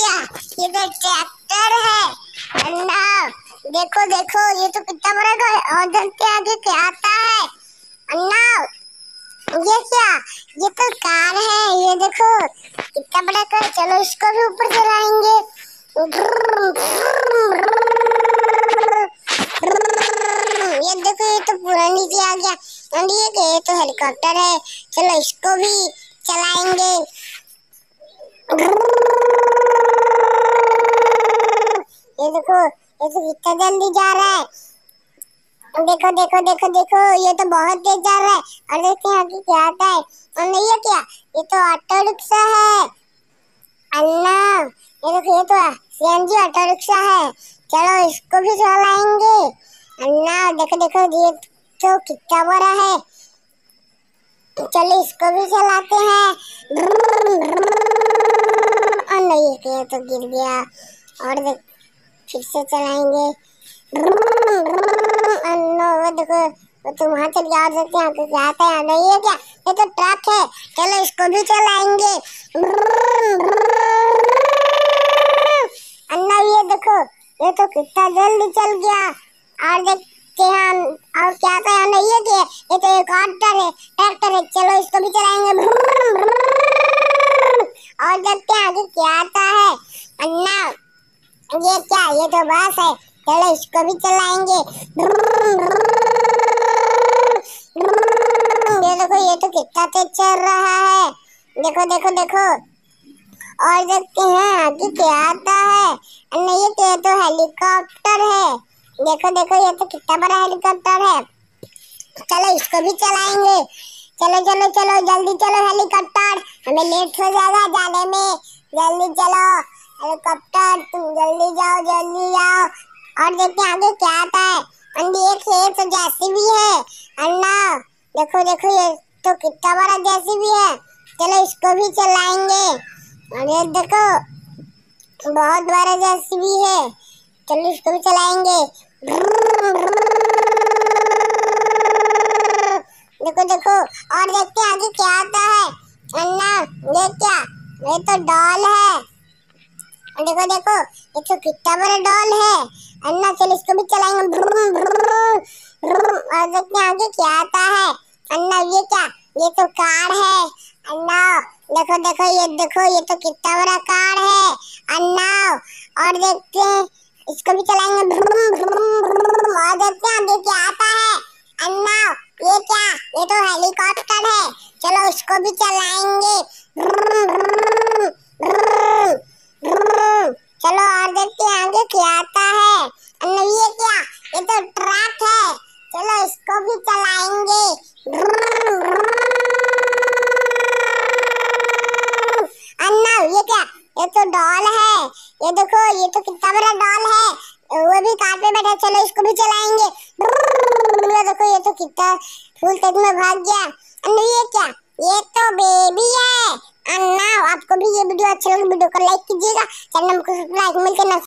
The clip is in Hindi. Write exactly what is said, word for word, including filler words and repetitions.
क्या, ये तो ट्रैक्टर है अन्ना। देखो देखो ये तो कितना बड़ा है और के आगे क्या आता है अन्ना। ये क्या, ये तो कार है, ये देखो कितना बड़ा कार। चलो इसको भी ऊपर चलाएंगे। ये देखो ये तो पूरा नीचे आ गया। ये तो हेलीकॉप्टर है, चलो इसको भी चलाएंगे। ये देखो ये तो कितना जल्दी जा रहा है। देखो देखो देखो देखो ये तो बहुत तेज जा रहा है। और देखते हैं आगे क्या आता है। और नहीं है क्या, ये तो ऑटो रिक्शा है अन्ना। ये देखो ये तो सीएनजी ऑटो रिक्शा है, चलो इसको भी चलाएंगे अन्ना। देखो देखो ये तो कितना बड़ा है, चलो इसको भी चलाते हैं। और नहीं ये तो गिर गया, और देख फिर से चलाएंगे। अन्ना देखो वो तो वहाँ चल गया। और देखते हैं आगे क्या आता है। नहीं है क्या, ये तो ट्रक है, चलो इसको भी चलाएंगे। अन्ना ये देखो ये तो कितना जल्दी चल गया। और देखते हैं और क्या आता है। नहीं है क्या, ये तो एक ट्रैक्टर है, ट्रैक्टर है, चलो इसको भी चलाएंगे। और देखते हैं आगे क्या आता है अन्ना। ये क्या, ये तो बस है, चलो इसको भी चलाएंगे। ये देखो ये तो कितना तेज चल रहा है, देखो देखो देखो। और देखते हैं आगे क्या आता है। नहीं ये तो हेलीकॉप्टर है, देखो देखो ये तो कितना बड़ा हेलीकॉप्टर है, चलो इसको भी चलाएंगे। चलो चलो चलो जल्दी चलो हेलीकॉप्टर, हमें लेट हो जाएगा जाने में, जल्दी चलो हेलीकॉप्टर, तुम जल्दी जाओ जल्दी जाओ। और देखते हैं आगे क्या आता है। अंडी एक है तो जेसीबी है अन्ना। देखो देखो ये तो कितना बड़ा जेसीबी है, चलो इसको भी चलाएंगे। और ये देखो बहुत बड़ा जेसीबी है, चलो इसको भी चलाएंगे। देखो देखो और देखते हैं आगे क्या आता है अन्ना। ये क्या, ये तो डॉल है, देखो देखो ये तो कितना बड़ा डॉल है अन्ना, चलो इसको भी चलाएंगे। और देखते हैं आगे क्या आता है अन्ना। ये क्या, ये तो कार है अन्ना। देखो देखो ये देखो ये तो कितना बड़ा कार है अन्ना। और देखते हैं इसको भी चलाएंगे। और देखते हैं आगे क्या आता है अन्ना। ये क्या, ये तो हेलीकॉप्टर है, चलो उसको भी चलाएंगे। चलो और देखते हैं आगे क्या आता है अन्ना। ये क्या, ये तो ट्रक है, चलो इसको भी चलाएंगे। अन्ना ये क्या, ये तो डॉल है, ये देखो ये तो कितना बड़ा डॉल है, वो भी कार पे बैठा, चलो इसको भी चलाएंगे। ये देखो ये तो कितना फुल तेज में भाग गया। अन्ना ये क्या, ये तो बेबी है अन्ना। आपको भी ये वीडियो अच्छा लगे वीडियो को लाइक कीजिएगा, चैनल को सब्सक्राइब मिलते ना।